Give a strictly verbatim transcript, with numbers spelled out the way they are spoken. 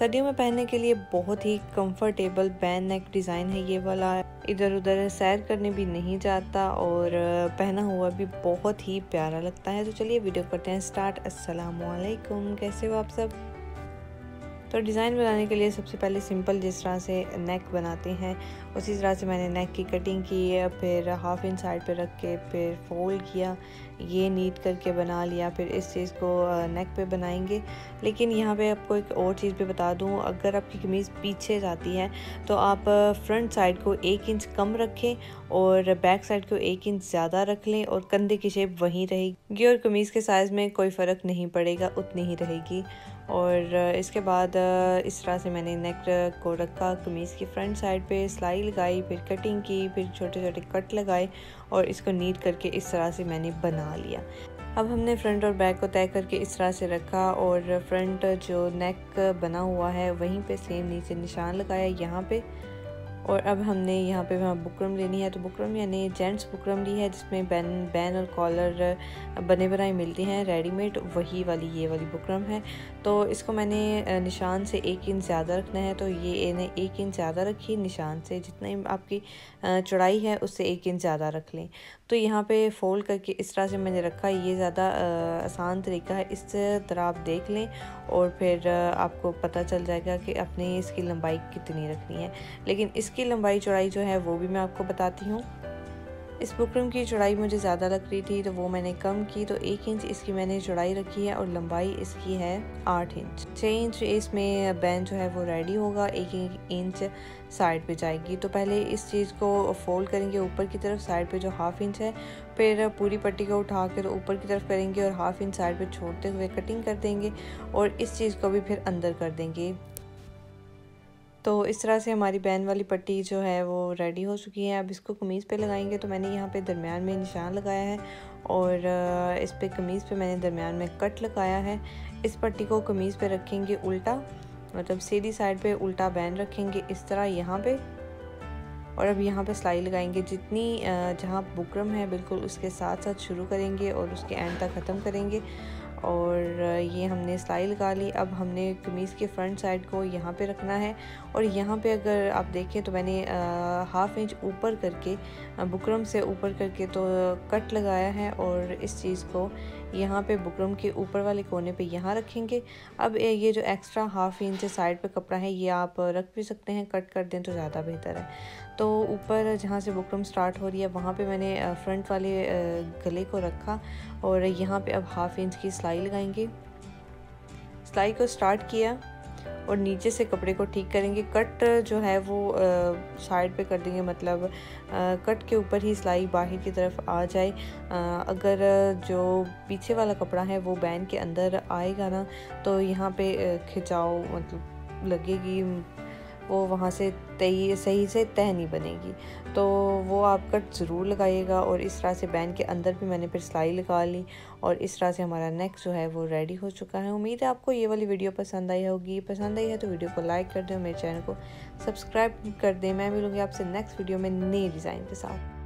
सर्दियों में पहनने के लिए बहुत ही कंफर्टेबल बैन नेक डिज़ाइन है ये वाला। इधर उधर सैर करने भी नहीं जाता और पहना हुआ भी बहुत ही प्यारा लगता है। तो चलिए वीडियो करते हैं स्टार्ट। अस्सलाम वालेकुम, कैसे हो आप सब। तो डिज़ाइन बनाने के लिए सबसे पहले सिंपल जिस तरह से नेक बनाते हैं उसी तरह से मैंने नेक की कटिंग की है, फिर हाफ इंच साइड पे रख के फिर फोल्ड किया, ये नीट करके बना लिया। फिर इस चीज़ को नेक पे बनाएंगे। लेकिन यहाँ पे आपको एक और चीज़ भी बता दूँ, अगर आपकी कमीज़ पीछे जाती है तो आप फ्रंट साइड को एक इंच कम रखें और बैक साइड को एक इंच ज़्यादा रख लें और कंधे की शेप वहीं रहेगी और कमीज़ के साइज़ में कोई फ़र्क नहीं पड़ेगा, उतनी ही रहेगी। और इसके बाद इस तरह से मैंने नेक को रखा, कमीज़ की फ्रंट साइड पे सिलाई लगाई, फिर कटिंग की, फिर छोटे छोटे कट लगाए और इसको नीट करके इस तरह से मैंने बना लिया। अब हमने फ्रंट और बैक को तय करके इस तरह से रखा और फ्रंट जो नेक बना हुआ है वहीं पे सेम नीचे निशान लगाया यहाँ पे। और अब हमने यहाँ पे वहाँ बुकरम लेनी है, तो बुकरम यानी जेंट्स बुकरम ली है जिसमें बैन बैन और कॉलर बने बनाए मिलती हैं रेडीमेड, वही वाली ये वाली बुकरम है। तो इसको मैंने निशान से एक इंच ज़्यादा रखना है, तो ये इन्हें एक इंच ज़्यादा रखिए निशान से, जितनी आपकी चौड़ाई है उससे एक इंच ज़्यादा रख लें। तो यहाँ पे फोल्ड करके इस तरह से मैंने रखा, ये ज़्यादा आसान तरीका है, इस तरह आप देख लें और फिर आपको पता चल जाएगा कि अपनी इसकी लंबाई कितनी रखनी है। लेकिन इसकी लंबाई चौड़ाई जो है वो भी मैं आपको बताती हूँ। इस बुकरम की चौड़ाई मुझे ज़्यादा लग रही थी तो वो मैंने कम की, तो एक इंच इसकी मैंने चौड़ाई रखी है और लंबाई इसकी है आठ इंच। छः इंच इसमें बैन जो है वो रेडी होगा, एक इंच साइड पे जाएगी। तो पहले इस चीज़ को फोल्ड करेंगे ऊपर की तरफ, साइड पे जो हाफ इंच है, फिर पूरी पट्टी को उठा कर ऊपर की तरफ करेंगे और हाफ इंच साइड पे छोड़ते हुए कटिंग कर देंगे और इस चीज़ को भी फिर अंदर कर देंगे। तो इस तरह से हमारी बैन वाली पट्टी जो है वो रेडी हो चुकी है। अब इसको कमीज़ पे लगाएंगे, तो मैंने यहाँ पे दरमियान में निशान लगाया है और इस पे कमीज़ पे मैंने दरमियान में कट लगाया है। इस पट्टी को कमीज़ पे रखेंगे उल्टा, मतलब सीधी साइड पे उल्टा बैन रखेंगे इस तरह यहाँ पे, और अब यहाँ पे सिलाई लगाएंगे। जितनी जहाँ बुकरम है बिल्कुल उसके साथ साथ शुरू करेंगे और उसके एंड तक ख़त्म करेंगे और ये हमने सिलाई लगा ली। अब हमने कमीज़ के फ्रंट साइड को यहाँ पे रखना है और यहाँ पे अगर आप देखें तो मैंने हाफ इंच ऊपर करके बुकरम से ऊपर करके तो कट लगाया है और इस चीज़ को यहाँ पे बुकरम के ऊपर वाले कोने पे यहाँ रखेंगे। अब ये जो एक्स्ट्रा हाफ इंच साइड पे कपड़ा है ये आप रख भी सकते हैं, कट कर दें तो ज़्यादा बेहतर है। तो ऊपर जहाँ से बुकरम स्टार्ट हो रही है वहाँ पे मैंने फ्रंट वाले गले को रखा और यहाँ पे अब हाफ इंच की सिलाई लगाएंगे। सिलाई को स्टार्ट किया और नीचे से कपड़े को ठीक करेंगे। कट जो है वो साइड पे कर देंगे, मतलब आ, कट के ऊपर ही सिलाई बाहर की तरफ आ जाए। आ, अगर जो पीछे वाला कपड़ा है वो बैन के अंदर आएगा ना तो यहाँ पे खिंचाव मतलब लगेगी, वो वहाँ से तय सही से तह नहीं बनेगी। तो वो आप कट ज़रूर लगाइएगा। और इस तरह से बैन के अंदर भी मैंने फिर सिलाई लगा ली और इस तरह से हमारा नेक जो है वो रेडी हो चुका है। उम्मीद है आपको ये वाली वीडियो पसंद आई होगी। पसंद आई है तो वीडियो को लाइक कर दें, मेरे चैनल को सब्सक्राइब कर दें। मैं मिलूँगी आपसे नेक्स्ट वीडियो में नए डिज़ाइन के साथ।